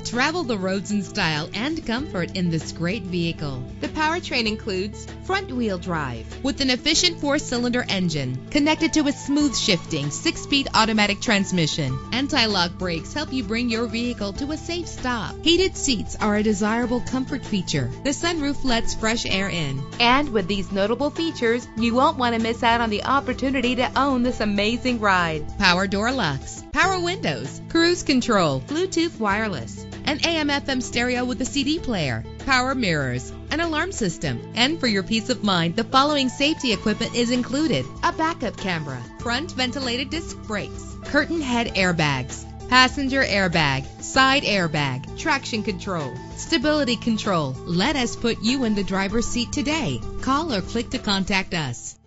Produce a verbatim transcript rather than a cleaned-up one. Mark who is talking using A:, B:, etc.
A: Travel the roads in style and comfort in this great vehicle. The powertrain includes front-wheel drive with an efficient four-cylinder engine connected to a smooth shifting six-speed automatic transmission. Anti-lock brakes help you bring your vehicle to a safe stop. Heated seats are a desirable comfort feature. The sunroof lets fresh air in. And with these notable features, you won't want to miss out on the opportunity to own this amazing ride. Power door locks, power windows, cruise control, Bluetooth wireless, an A M F M stereo with a C D player, power mirrors, an alarm system. And for your peace of mind, the following safety equipment is included: a backup camera, front ventilated disc brakes, curtain head airbags, passenger airbag, side airbag, traction control, stability control. Let us put you in the driver's seat today. Call or click to contact us.